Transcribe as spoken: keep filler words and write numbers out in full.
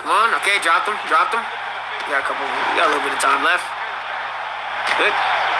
Come on. Okay, dropped him. Dropped him. We got a couple. We got a little bit of time left. Good.